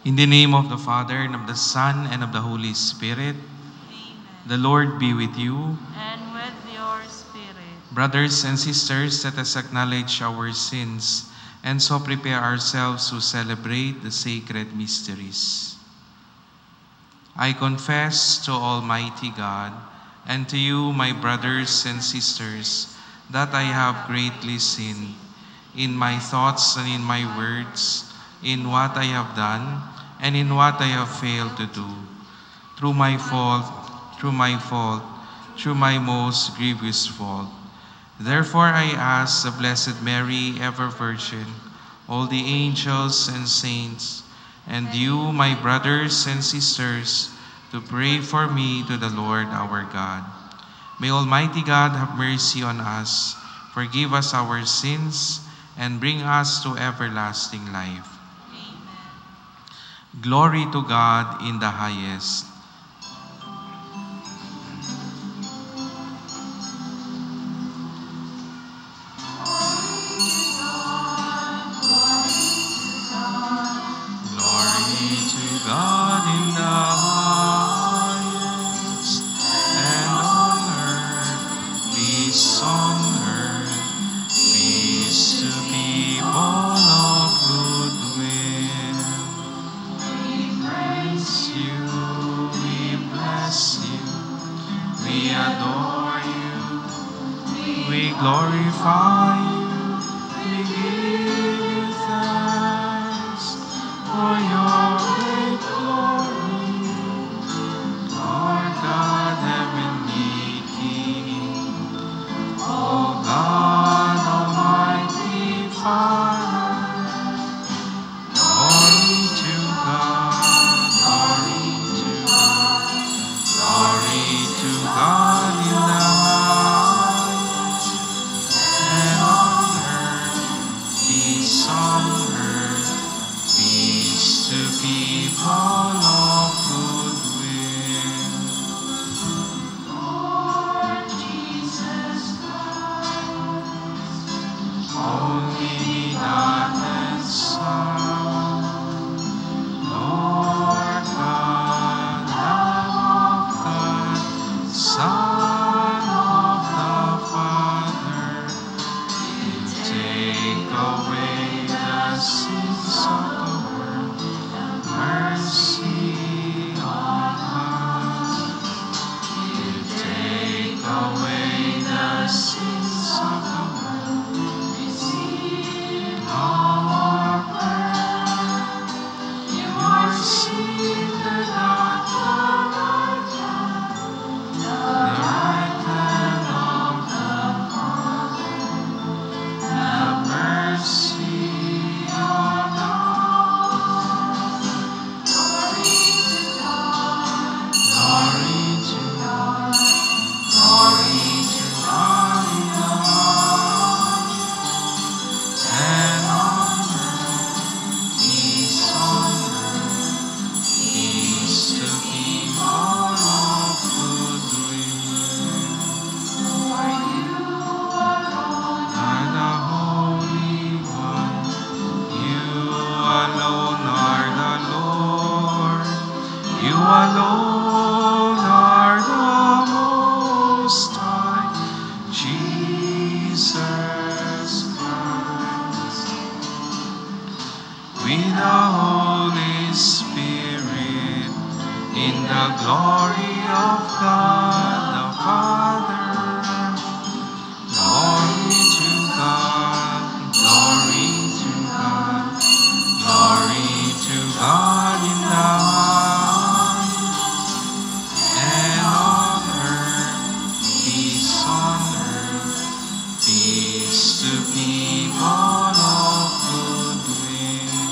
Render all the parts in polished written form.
In the name of the Father, and of the Son, and of the Holy Spirit. Amen. The Lord be with you. And with your spirit. Brothers and sisters, let us acknowledge our sins and so prepare ourselves to celebrate the sacred mysteries. I confess to Almighty God and to you, my brothers and sisters, that I have greatly sinned in my thoughts and in my words, in what I have done and in what I have failed to do. Through my fault, through my most grievous fault. Therefore I ask the Blessed Mary, ever Virgin, all the angels and saints, and you, my brothers and sisters, to pray for me to the Lord our God. May Almighty God have mercy on us, forgive us our sins, and bring us to everlasting life. Amen. Glory to God in the highest. Glory to God in the highest, and on earth, peace on earth, peace to people of good will. We praise you, we bless you, we adore you, we glorify you, we give you thanks for your great glory, Lord God, heavenly King. O God, Almighty Father, glory to God, glory to God, glory to God in the highest, and on earth, peace on earth, peace to people of good will. Lord Jesus Christ, Only begotten Son, Lord God, Lamb of God, Son of the Father, you take away the sins of the world. Mercy on us. You take away the sins of the world. Receive our prayer. You are seated at the right hand of the Father. Have mercy on us. Glory to God, glory to God in the highest, and on earth, peace on earth, peace to people of good will. for you alone Are the Holy One, you alone are the Lord, you alone are the Most High, Jesus Christ. With the Holy Spirit, in the glory of God the Father. Glory to God, glory to God, glory to God in the highest, and on earth, peace to people of good will.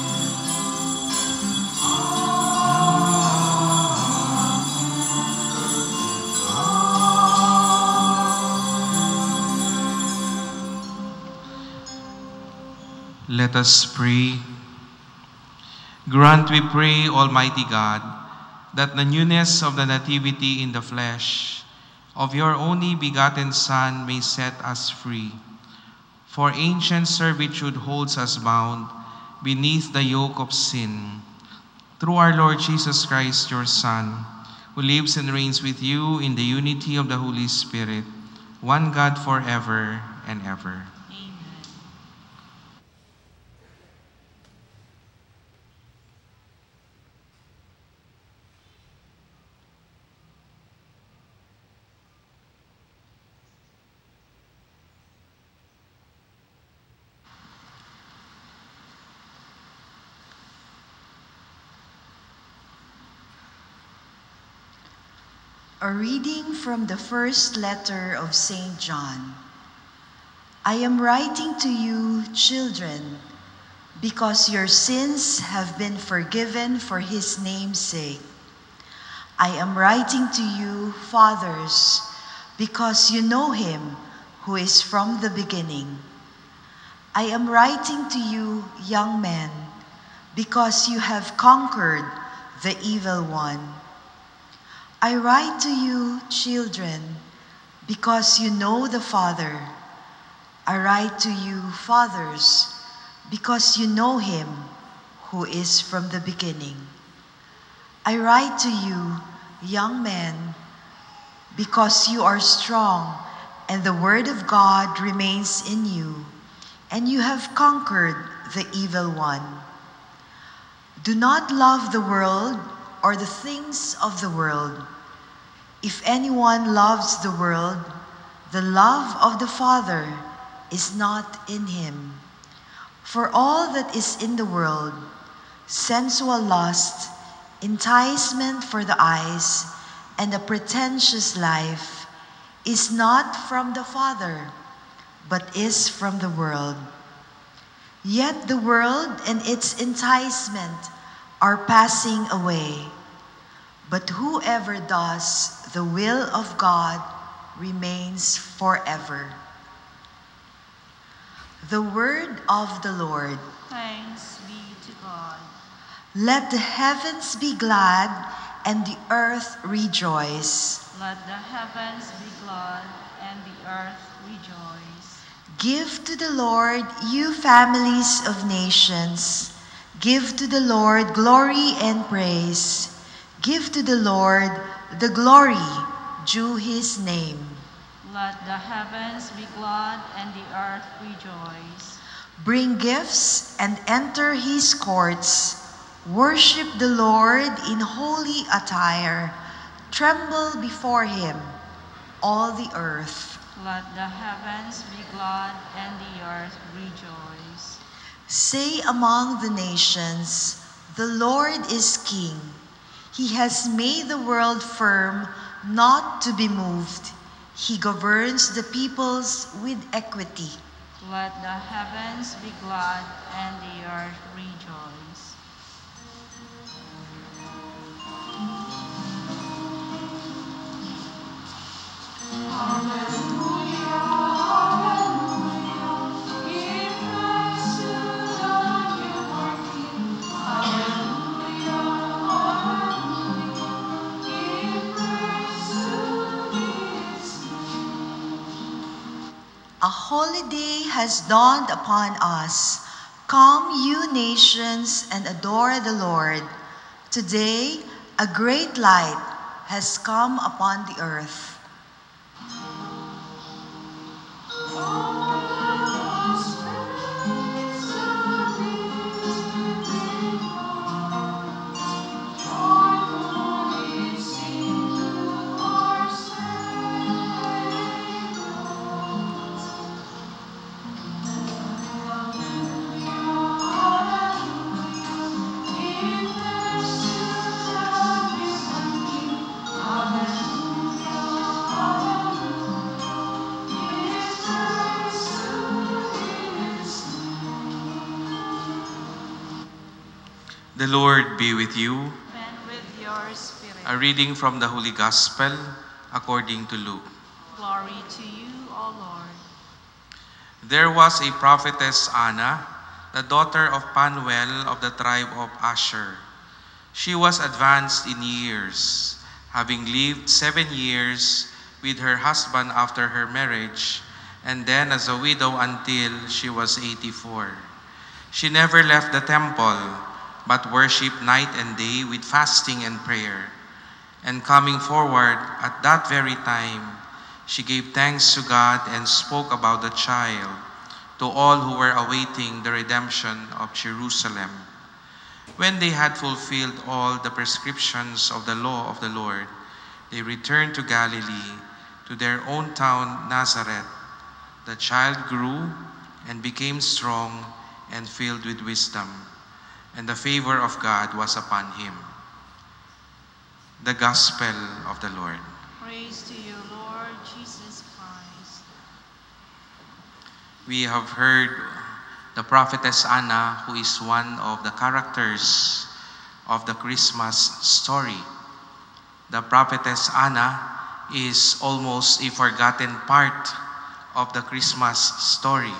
Let us pray. Grant, we pray, Almighty God, that the newness of the Nativity in the flesh of your only begotten Son may set us free. For ancient servitude holds us bound beneath the yoke of sin. Through our Lord Jesus Christ, your Son, who lives and reigns with you in the unity of the Holy Spirit, one God forever and ever. Amen. A reading from the first letter of St. John. I am writing to you, children, because your sins have been forgiven for his name's sake. I am writing to you, fathers, because you know him who is from the beginning. I am writing to you, young men, because you have conquered the evil one. I write to you, children, because you know the Father. I write to you, fathers, because you know him who is from the beginning. I write to you, young men, because you are strong and the word of God remains in you, and you have conquered the evil one. Do not love the world or the things of the world. If anyone loves the world, the love of the Father is not in him. For all that is in the world, sensual lust, enticement for the eyes, and a pretentious life, is not from the Father, but is from the world. Yet the world and its enticement are passing away. But whoever does the will of God remains forever. The word of the Lord. Thanks be to God. Let the heavens be glad and the earth rejoice. Let the heavens be glad and the earth rejoice. Give to the Lord, you families of nations. Give to the Lord glory and praise. Give to the Lord the glory due his name. Let the heavens be glad and the earth rejoice. Bring gifts and enter his courts. Worship the Lord in holy attire. Tremble before him, all the earth. Let the heavens be glad and the earth rejoice. Say among the nations, the Lord is king. He has made the world firm, not to be moved. He governs the peoples with equity. Let the heavens be glad and the earth rejoice. A holiday has dawned upon us. Come, you nations, and adore the Lord. Today, a great light has come upon the earth. The Lord be with you. And with your spirit. A reading from the Holy Gospel according to Luke. Glory to you, O Lord. There was a prophetess Anna, the daughter of Phanuel of the tribe of Asher. She was advanced in years, having lived 7 years with her husband after her marriage, and then as a widow until she was 84. She never left the temple, but worshiped night and day with fasting and prayer. And coming forward at that very time, she gave thanks to God and spoke about the child to all who were awaiting the redemption of Jerusalem. When they had fulfilled all the prescriptions of the law of the Lord, they returned to Galilee, to their own town, Nazareth. The child grew and became strong and filled with wisdom, and the favor of God was upon him. The Gospel of the Lord. Praise to you, Lord Jesus Christ. We have heard the prophetess Anna, who is one of the characters of the Christmas story. The prophetess Anna is almost a forgotten part of the Christmas story.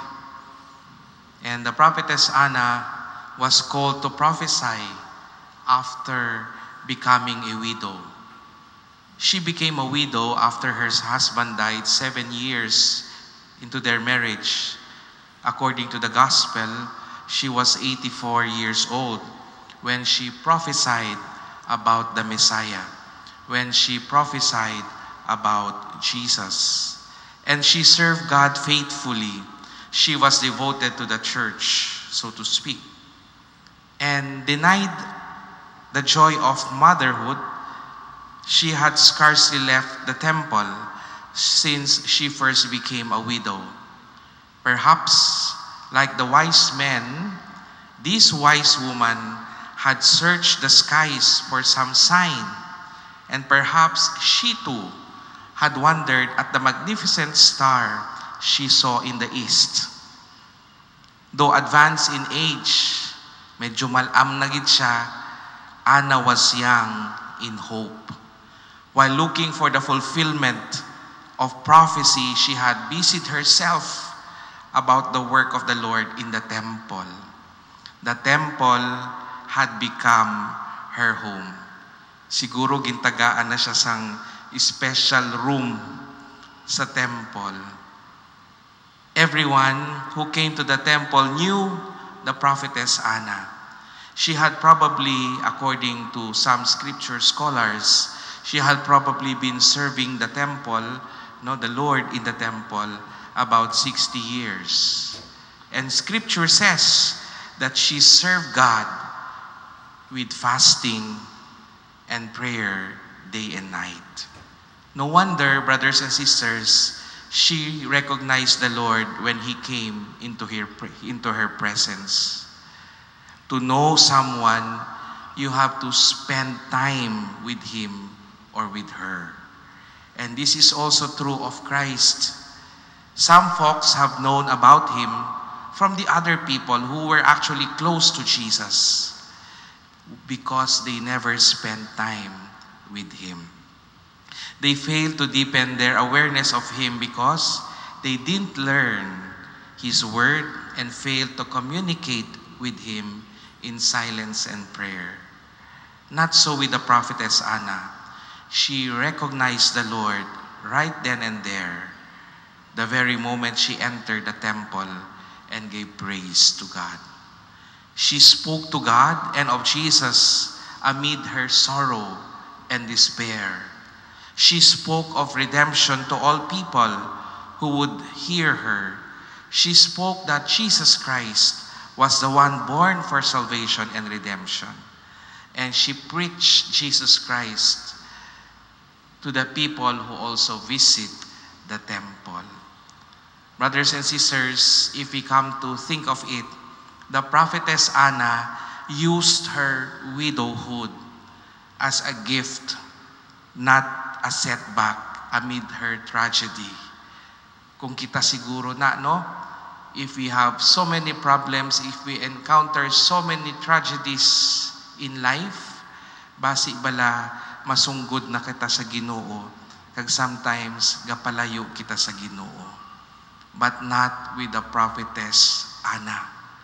And the prophetess Anna was called to prophesy after becoming a widow. She became a widow after her husband died 7 years into their marriage. According to the gospel, she was 84 years old when she prophesied about the Messiah, when she prophesied about Jesus. And she served God faithfully. She was devoted to the church, so to speak, and denied the joy of motherhood. She had scarcely left the temple since she first became a widow. Perhaps, like the wise men, this wise woman had searched the skies for some sign, and perhaps she too had wondered at the magnificent star she saw in the east. Though advanced in age, medyo malam na gid siya, Anna was young in hope. While looking for the fulfillment of prophecy, she had busied herself about the work of the Lord in the temple. The temple had become her home. Siguro gintagaan na siya sang special room sa temple. Everyone who came to the temple knew the prophetess Anna. She had probably, according to some scripture scholars, she had probably been serving the temple, the Lord in the temple, about 60 years. And scripture says that she served God with fasting and prayer day and night. No wonder, brothers and sisters, she recognized the Lord when he came into her presence. To know someone, you have to spend time with him or with her. And this is also true of Christ. Some folks have known about him from the other people who were actually close to Jesus because they never spent time with him. They failed to deepen their awareness of him because they didn't learn his word and failed to communicate with him in silence and prayer. Not so with the prophetess Anna. She recognized the Lord right then and there, the very moment she entered the temple and gave praise to God. She spoke to God and of Jesus amid her sorrow and despair. She spoke of redemption to all people who would hear her. She spoke that Jesus Christ was the one born for salvation and redemption. And she preached Jesus Christ to the people who also visit the temple. Brothers and sisters, if we come to think of it, the prophetess Anna used her widowhood as a gift, not a setback amid her tragedy. Kung kita siguro na, no? If we have so many problems, if we encounter so many tragedies in life, basi bala masunggod na kita sa Ginoo, kag sometimes gapalayo kita sa Ginoo. But not with the prophetess Anna.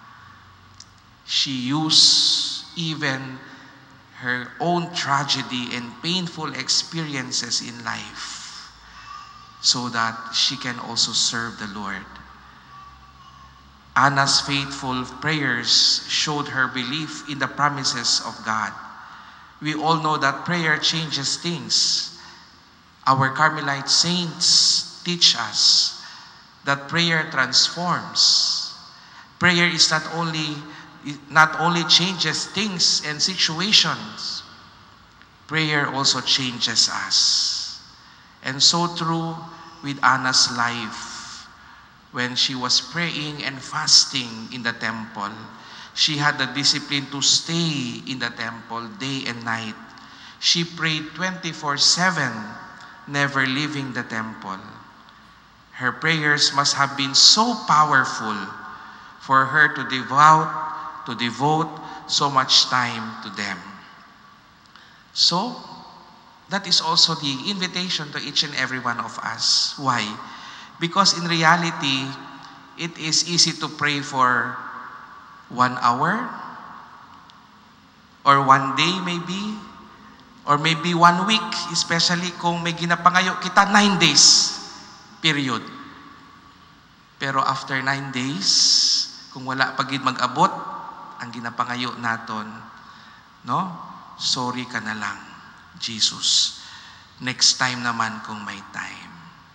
She used even her own tragedy and painful experiences in life so that she can also serve the Lord. Anna's faithful prayers showed her belief in the promises of God. We all know that prayer changes things. Our Carmelite saints teach us that prayer transforms. Prayer is not only changes things and situations, prayer also changes us. And so true with Anna's life. When she was praying and fasting in the temple, she had the discipline to stay in the temple day and night. She prayed 24/7, never leaving the temple. Her prayers must have been so powerful for her to devote so much time to them. So, that is also the invitation to each and every one of us. Why? Because in reality, it is easy to pray for 1 hour, or 1 day maybe, or maybe 1 week, especially kung may ginapangayo kita 9 days, period. Pero after 9 days, kung wala pagid mag-abot, ang ginapangayo naton, no? Sorry ka na lang, Jesus. Next time naman kung may time.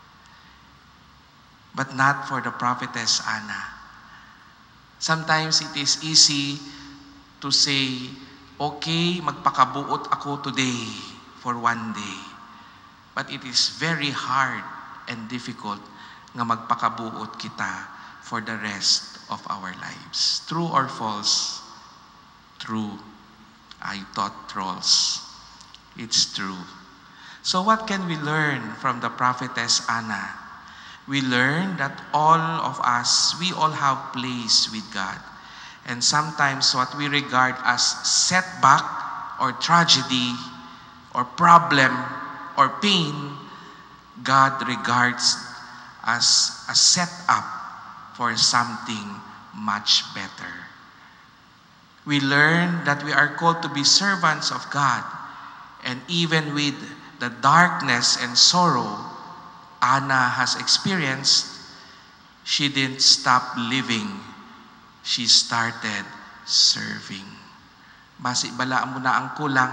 But not for the prophetess Anna. Sometimes it is easy to say, okay, magpakabuot ako today for 1 day. But it is very hard and difficult nga magpakabuot kita for the rest of our lives. True or false? True. I thought trolls. It's true. So what can we learn from the prophetess Anna? We learn that all of us, we all have place with God. And sometimes what we regard as setback or tragedy or problem or pain, God regards as a setup for something much better. We learn that we are called to be servants of God. And even with the darkness and sorrow Anna has experienced, she didn't stop living. She started serving. Basi bala mo na ang kulang.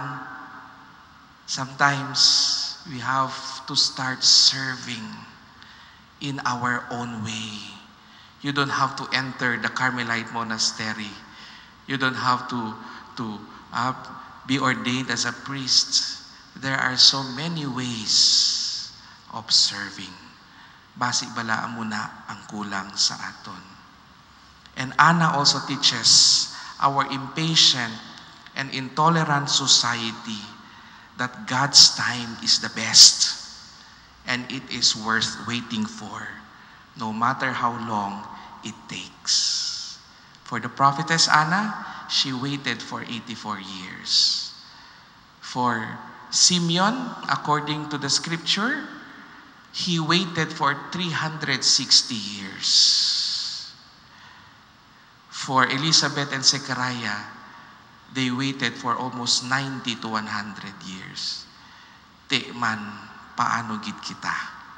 Sometimes we have to start serving in our own way. You don't have to enter the Carmelite Monastery. You don't have to be ordained as a priest. There are so many ways of serving. Basi balaan mo na ang kulang sa aton. And Anna also teaches our impatient and intolerant society that God's time is the best and it is worth waiting for, no matter how long it takes. For the prophetess Anna, she waited for 84 years. For Simeon, according to the scripture, he waited for 360 years. For Elizabeth and Zechariah, they waited for almost 90 to 100 years. Di man, paano gid kita?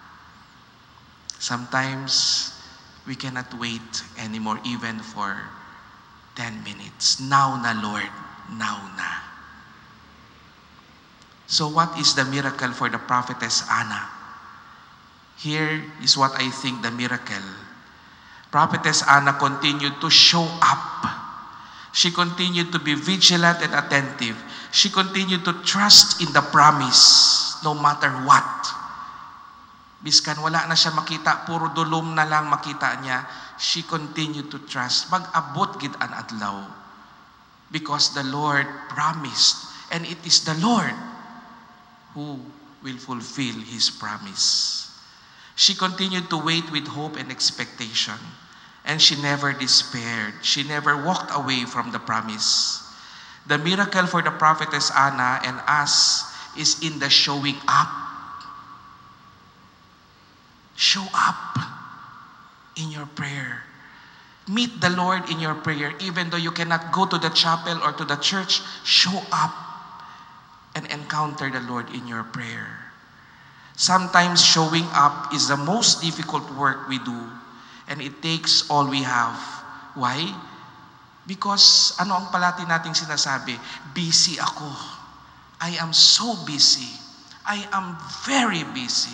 Sometimes, we cannot wait anymore even for 10 minutes. Now na, Lord. Now na. So what is the miracle for the prophetess Anna? Here is what I think the miracle. Prophetess Anna continued to show up. She continued to be vigilant and attentive. She continued to trust in the promise, no matter what. Biskan wala na siya makita, puro dulom na lang makita niya, she continued to trust. Mag-abot gid an adlaw. Because the Lord promised, and it is the Lord who will fulfill His promise. She continued to wait with hope and expectation, and she never despaired. She never walked away from the promise. The miracle for the prophetess Anna and us is in the showing up. Show up in your prayer. Meet the Lord in your prayer. Even though you cannot go to the chapel or to the church, show up and encounter the Lord in your prayer. Sometimes showing up is the most difficult work we do, and it takes all we have Why? Because ano ang palati nating sinasabi? Busy ako. I am so busy. I am very busy.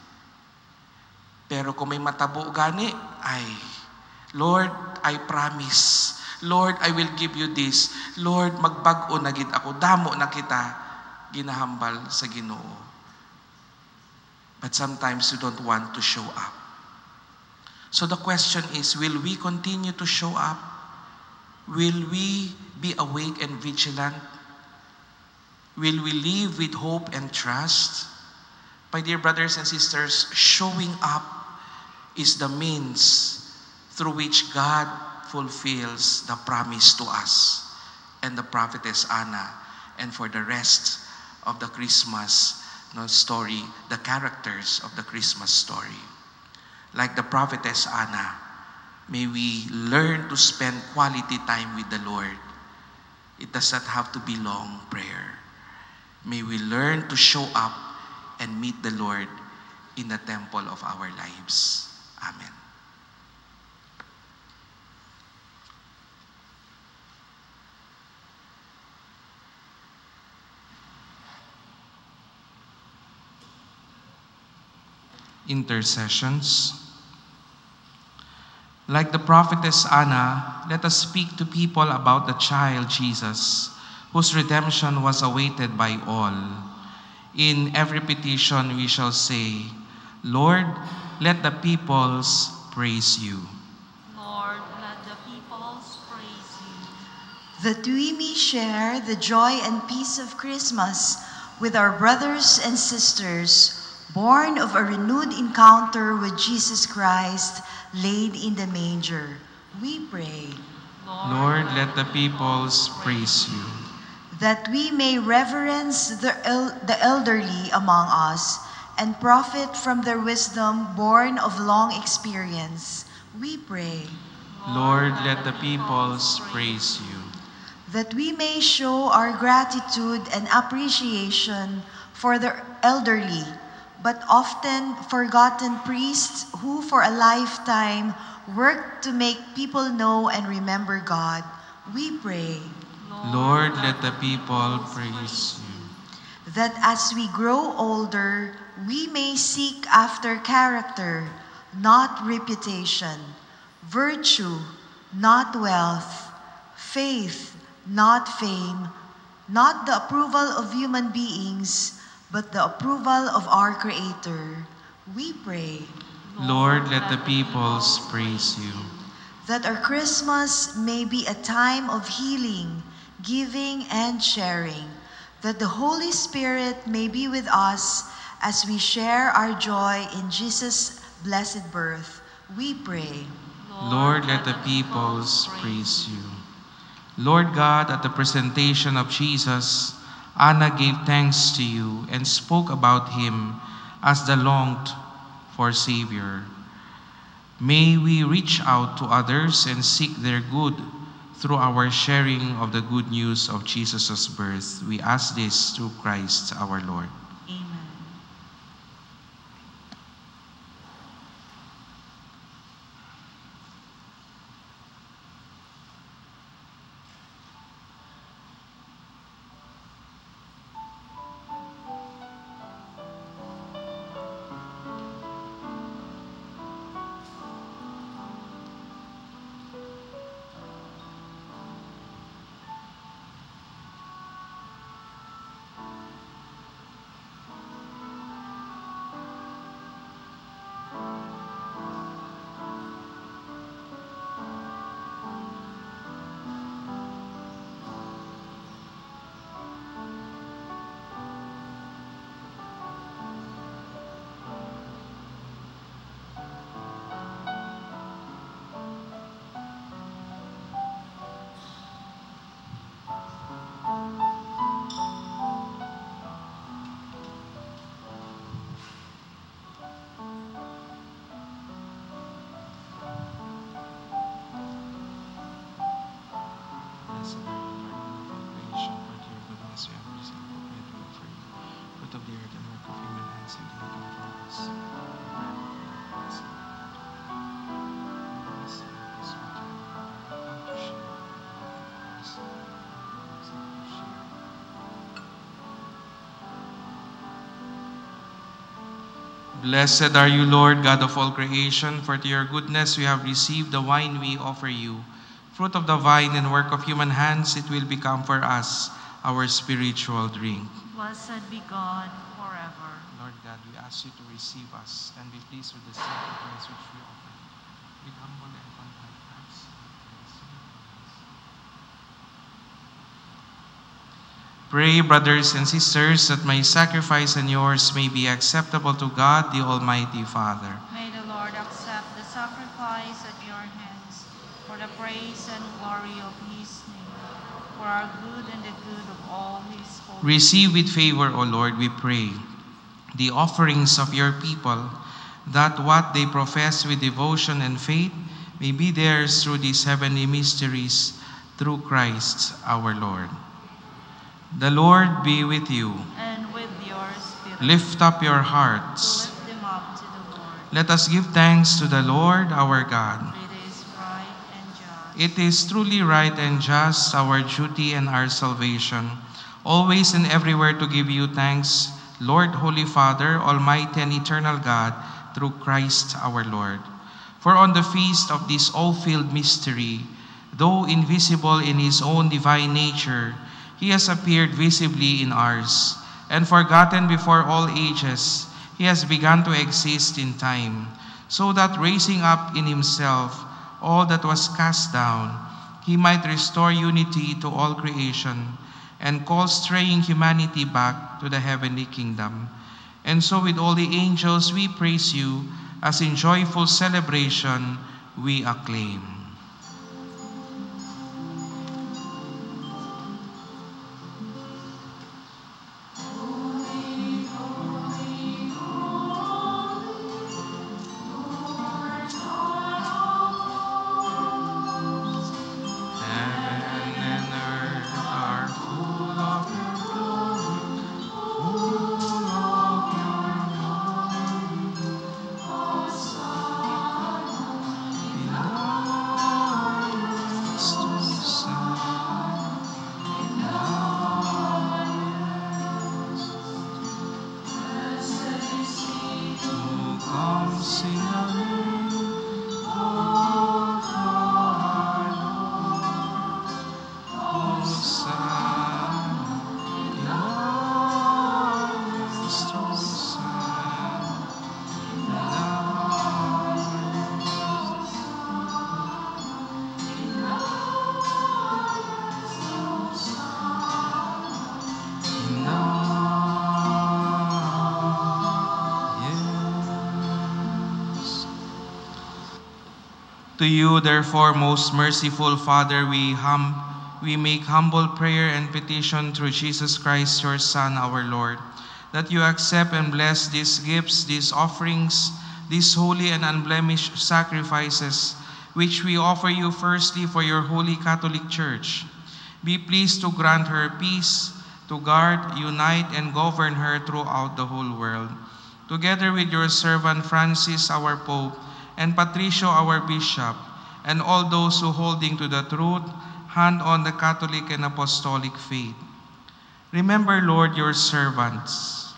Pero kung may matabo gani, Lord, I promise. Lord, I will give you this. Lord, magbag-o na gid ako. Damo na kita. Ginahambal sa Ginoo. But sometimes you don't want to show up. So the question is, will we continue to show up? Will we be awake and vigilant? Will we live with hope and trust? My dear brothers and sisters, showing up is the means through which God fulfills the promise to us and the prophetess Anna, and for the rest of the Christmas story, the characters of the Christmas story. Like the prophetess Anna, may we learn to spend quality time with the Lord. It does not have to be long prayer. May we learn to show up and meet the Lord in the temple of our lives. Amen. Intercessions. Like the prophetess Anna, let us speak to people about the child Jesus, whose redemption was awaited by all. In every petition we shall say, Lord, let the peoples praise you. Lord, let the peoples praise you. That we may share the joy and peace of Christmas with our brothers and sisters, born of a renewed encounter with Jesus Christ, laid in the manger. We pray. Lord, let the peoples praise you. That we may reverence the elderly among us and profit from their wisdom born of long experience. We pray. Lord, let the peoples praise you. That we may show our gratitude and appreciation for the elderly, but often forgotten priests who for a lifetime worked to make people know and remember God. We pray. Lord, let the people praise you. That as we grow older, we may seek after character, not reputation, virtue, not wealth, faith, not fame, not the approval of human beings, but the approval of our Creator. We pray. Lord, let the peoples praise you. That our Christmas may be a time of healing, giving, and sharing. That the Holy Spirit may be with us as we share our joy in Jesus' blessed birth. We pray. Lord, let the peoples praise you. Lord God, at the presentation of Jesus, Anna gave thanks to you and spoke about him as the longed-for Savior. May we reach out to others and seek their good through our sharing of the good news of Jesus' birth. We ask this through Christ our Lord. Amen. Blessed are you, Lord, God of all creation, for to your goodness we have received the wine we offer you. Fruit of the vine and work of human hands, it will become for us our spiritual drink. Blessed be God forever. Lord God, we ask you to receive us and be pleased with the sacrifice which we offer with humble and contrite hearts. Pray, brothers and sisters, that my sacrifice and yours may be acceptable to God, the Almighty Father. May the Lord accept the sacrifice at your hands for the praise and glory of his name, for our good and the good of all his holy. Receive with favor, O Lord, we pray, the offerings of your people, that what they profess with devotion and faith may be theirs through these heavenly mysteries, through Christ our Lord. The Lord be with you. And with your spirit. Lift up your hearts. Lift them up to the Lord. Let us give thanks to the Lord our God. It is right and just. It is truly right and just, our duty and our salvation, always and everywhere to give you thanks, Lord, Holy Father, Almighty and eternal God, through Christ our Lord. For on the feast of this awe-filled mystery, though invisible in his own divine nature, he has appeared visibly in ours, and forgotten before all ages, he has begun to exist in time, so that raising up in himself all that was cast down, he might restore unity to all creation, and call straying humanity back to the heavenly kingdom. And so with all the angels we praise you, as in joyful celebration we acclaim. To you, therefore, most merciful Father, we make humble prayer and petition through Jesus Christ, your Son, our Lord, that you accept and bless these gifts, these offerings, these holy and unblemished sacrifices, which we offer you firstly for your holy Catholic Church. Be pleased to grant her peace, to guard, unite, and govern her throughout the whole world. Together with your servant Francis, our Pope, and Patricio, our Bishop, and all those who, holding to the truth, hand on the Catholic and Apostolic faith. Remember, Lord, your servants,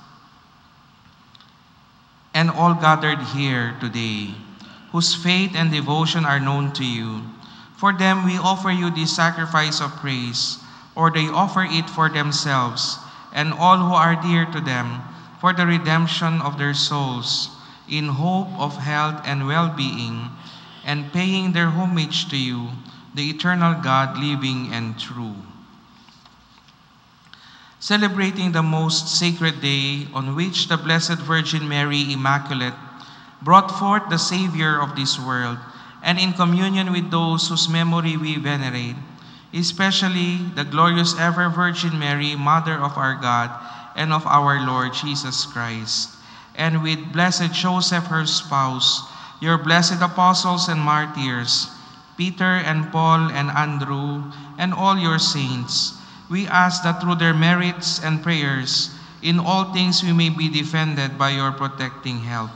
and all gathered here today, whose faith and devotion are known to you. For them we offer you this sacrifice of praise, or they offer it for themselves, and all who are dear to them, for the redemption of their souls, in hope of health and well-being, and paying their homage to you, the eternal God, living and true. Celebrating the most sacred day on which the Blessed Virgin Mary Immaculate brought forth the Savior of this world, and in communion with those whose memory we venerate, especially the glorious ever Virgin Mary, Mother of our God and of our Lord Jesus Christ, and with blessed Joseph, her spouse, your blessed apostles and martyrs, Peter and Paul and Andrew, and all your saints, we ask that through their merits and prayers, in all things we may be defended by your protecting help.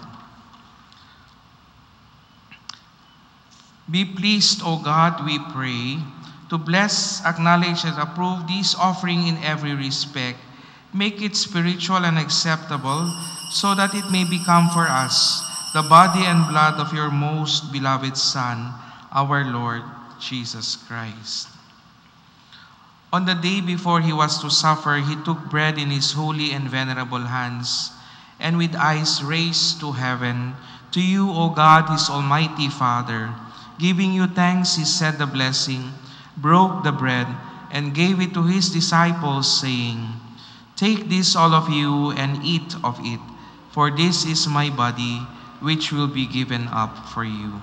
Be pleased, O God, we pray, to bless, acknowledge, and approve this offering in every respect, Make it spiritual and acceptable, so that it may become for us the body and blood of your most beloved Son, our Lord Jesus Christ. On the day before he was to suffer, he took bread in his holy and venerable hands, and with eyes raised to heaven, to you, O God, his almighty Father, giving you thanks, he said the blessing, broke the bread, and gave it to his disciples, saying, "Take this, all of you, and eat of it, for this is my body, which will be given up for you."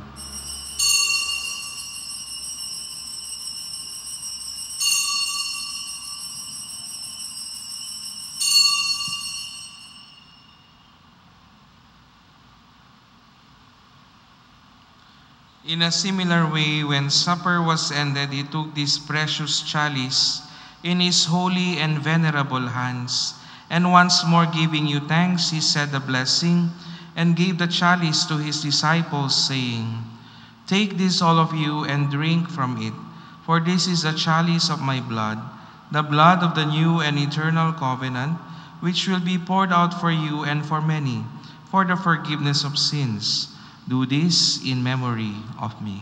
In a similar way, when supper was ended, he took this precious chalice in his holy and venerable hands, and once more giving you thanks, he said the blessing, and gave the chalice to his disciples, saying, "Take this, all of you, and drink from it, for this is the chalice of my blood, the blood of the new and eternal covenant, which will be poured out for you and for many, for the forgiveness of sins. Do this in memory of me."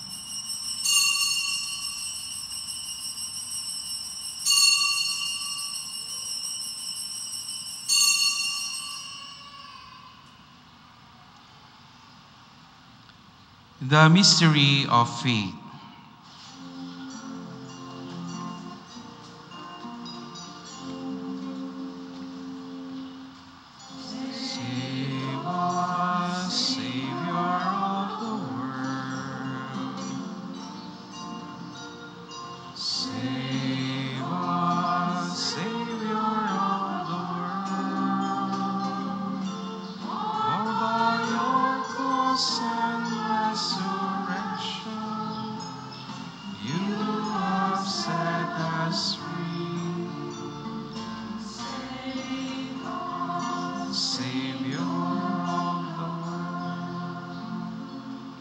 The mystery of faith. Save us, Savior of the world. Save us, Savior of the world. For by your cross and resurrection, you have set us free. Save us, Savior of the world.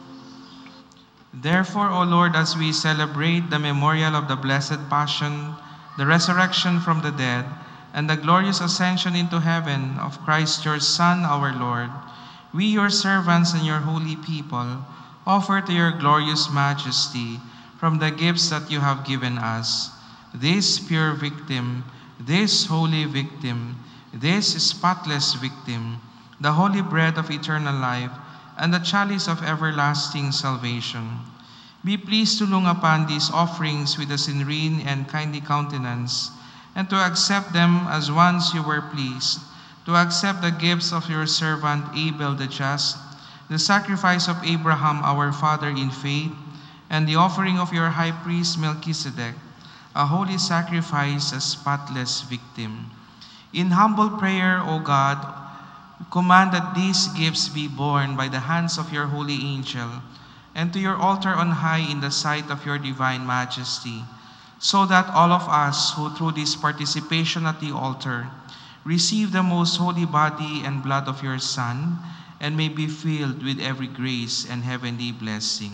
Therefore, O Lord, as we celebrate the memorial of the blessed Passion, the resurrection from the dead, and the glorious ascension into heaven of Christ your Son, our Lord, we, your servants and your holy people, offer to your glorious majesty from the gifts that you have given us, this pure victim, this holy victim, this spotless victim, the holy bread of eternal life, and the chalice of everlasting salvation. Be pleased to look upon these offerings with a serene and kindly countenance, and to accept them as once you were pleased, to accept the gifts of your servant Abel the just, the sacrifice of Abraham our father in faith, and the offering of your high priest Melchizedek, a holy sacrifice, a spotless victim. In humble prayer, O God, command that these gifts be borne by the hands of your holy angel, and to your altar on high in the sight of your divine majesty, so that all of us who through this participation at the altar receive the most holy body and blood of your Son, and may be filled with every grace and heavenly blessing.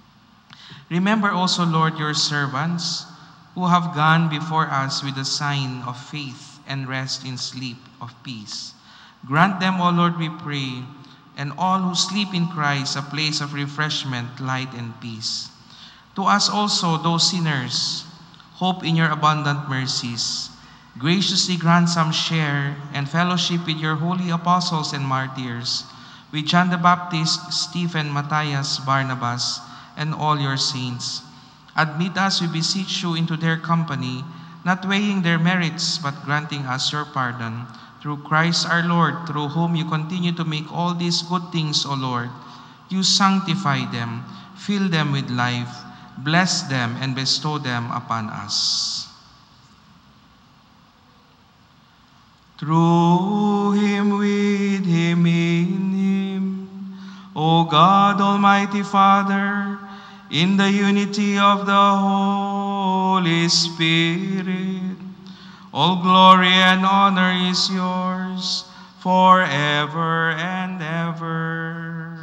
Remember also, Lord, your servants who have gone before us with the sign of faith and rest in sleep of peace. Grant them, O Lord, we pray, and all who sleep in Christ, a place of refreshment, light, and peace. To us also, those sinners, hope in your abundant mercies. Graciously grant some share and fellowship with your holy apostles and martyrs, with John the Baptist, Stephen, Matthias, Barnabas, and all your saints. Admit us, we beseech you, into their company, not weighing their merits, but granting us your pardon. Through Christ our Lord, through whom you continue to make all these good things, O Lord, you sanctify them, fill them with life, bless them, and bestow them upon us. Through him, with him, in him, O God, Almighty Father, in the unity of the Holy Spirit, all glory and honor is yours forever and ever.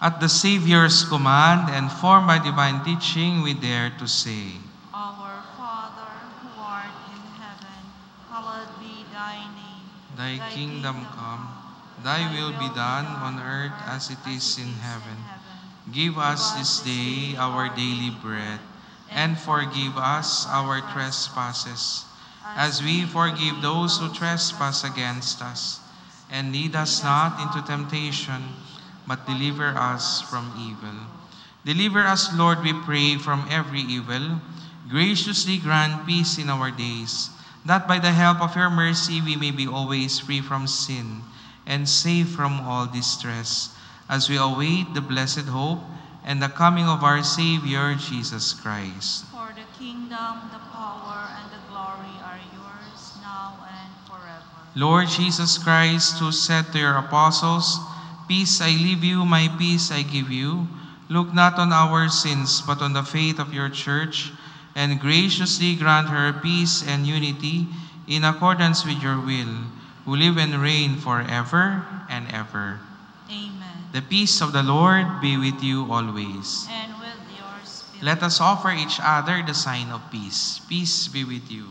At the Savior's command and formed by divine teaching, we dare to say, Our Father, who art in heaven, hallowed be thy name. Thy kingdom come, thy will be done on earth as it is in heaven. Give us this day our daily bread, and forgive us our trespasses, as we forgive those who trespass against us. And lead us not into temptation, but deliver us from evil. Deliver us, Lord, we pray, from every evil. Graciously grant peace in our days, that by the help of your mercy we may be always free from sin and safe from all distress, as we await the blessed hope and the coming of our Savior, Jesus Christ. For the kingdom, the power, and the glory are yours, now and forever. Lord Jesus Christ, who said to your apostles, "Peace I leave you, my peace I give you," look not on our sins, but on the faith of your church, and graciously grant her peace and unity in accordance with your will, who live and reign forever and ever. Amen. The peace of the Lord be with you always. And with your spirit. Let us offer each other the sign of peace. Peace be with you.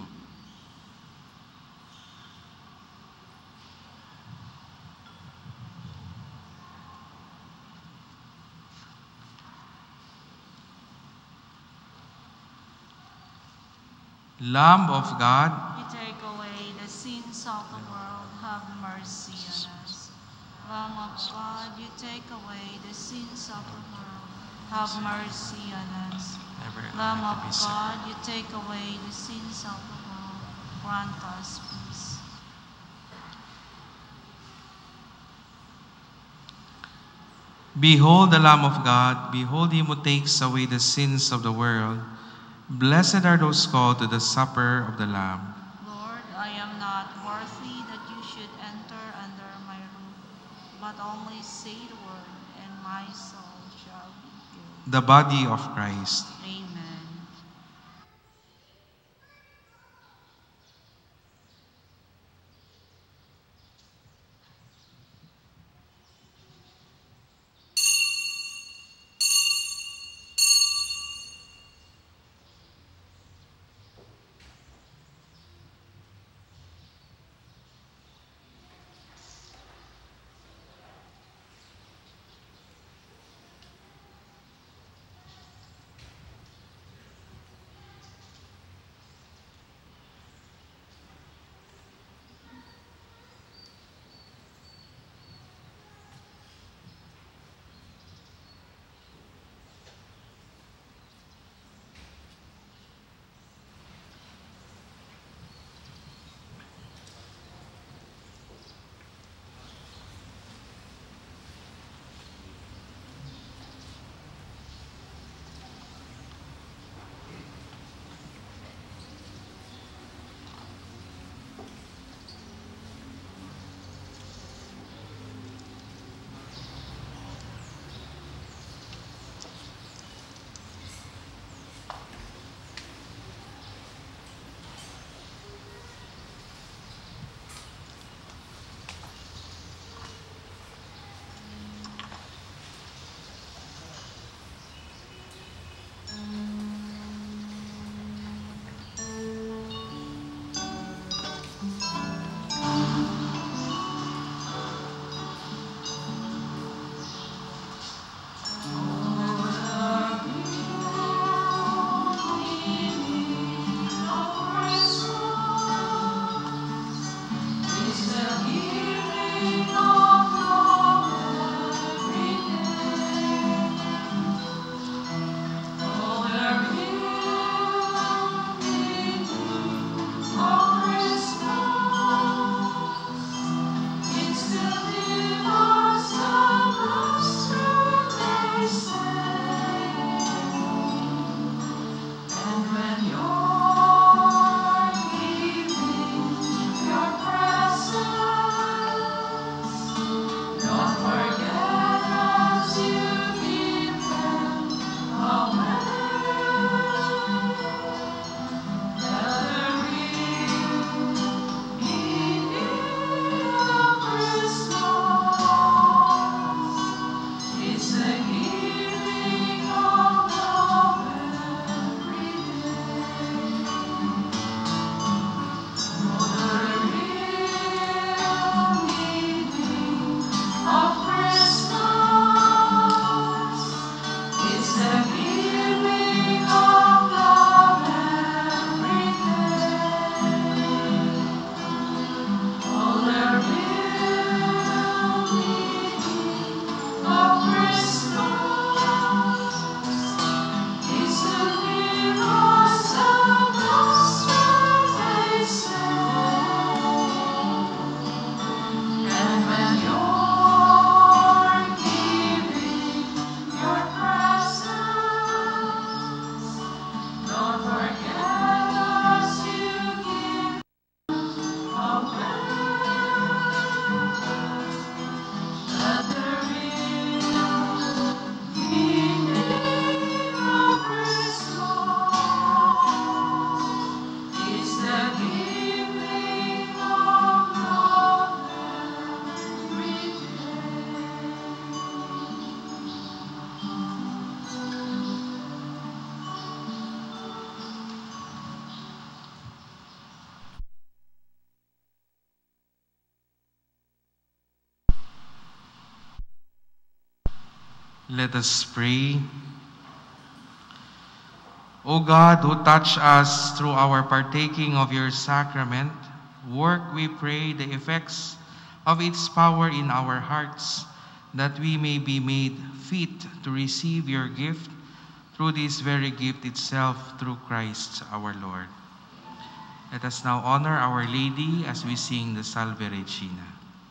Lamb of God, You take away the sins of the world, have mercy on us. Lamb of God, you take away the sins of the world, have mercy on us. Lamb of God, you take away the sins of the world, grant us peace. Behold the Lamb of God, behold him who takes away the sins of the world. Blessed are those called to the supper of the Lamb. Lord, I am not worthy that you should enter under my roof, but only say the word, and my soul shall be healed. The body of Christ. Amen. Let us pray. O God, who touch us through our partaking of your sacrament, work, we pray, the effects of its power in our hearts, that we may be made fit to receive your gift through this very gift itself, through Christ our Lord. Let us now honor Our Lady as we sing the Salve Regina.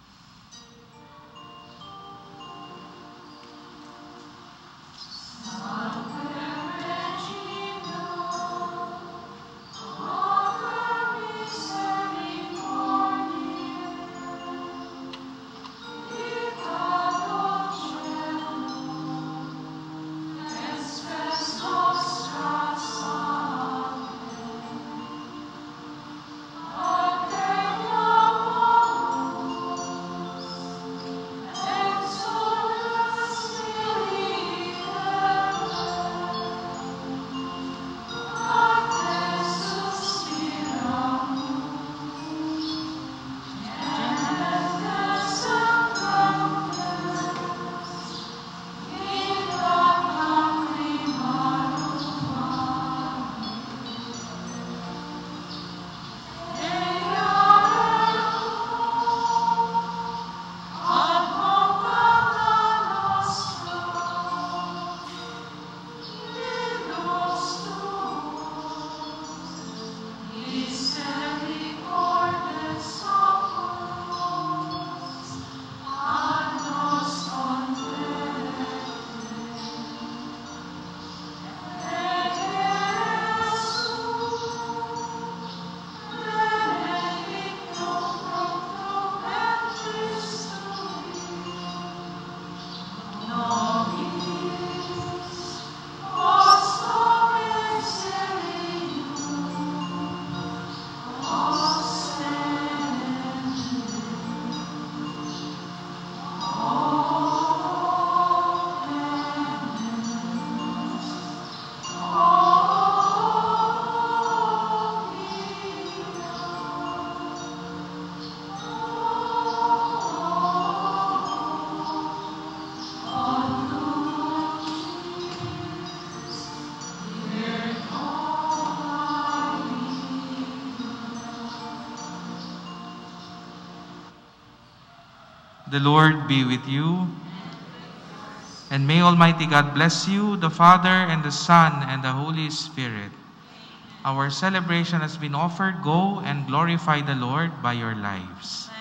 The Lord be with you. And may Almighty God bless you, the Father, and the Son, and the Holy Spirit. Our celebration has been offered. Go and glorify the Lord by your lives.